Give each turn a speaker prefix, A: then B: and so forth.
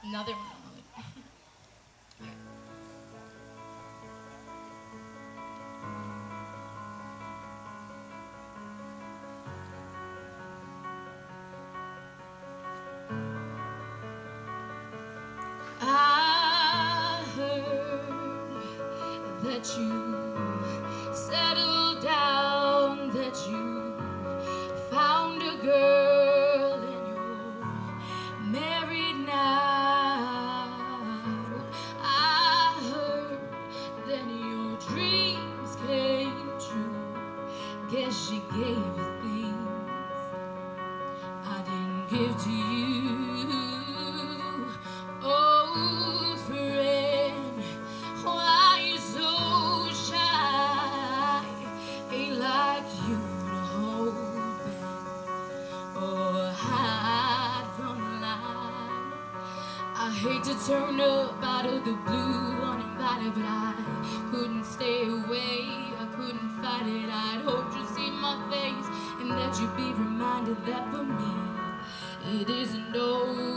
A: Another one. I heard that you settled down, that you found a girl and you're married now. I heard that your dreams came true. Guess she gave you things I didn't give to you. Oh, friend, why you so shy? Ain't like you to hold back or hide from the light. I hate to turn up out of the blue uninvited, but I couldn't stay away. I couldn't fight it. I'd hoped you'd see my face and that you'd be reminded that for me it isn't over.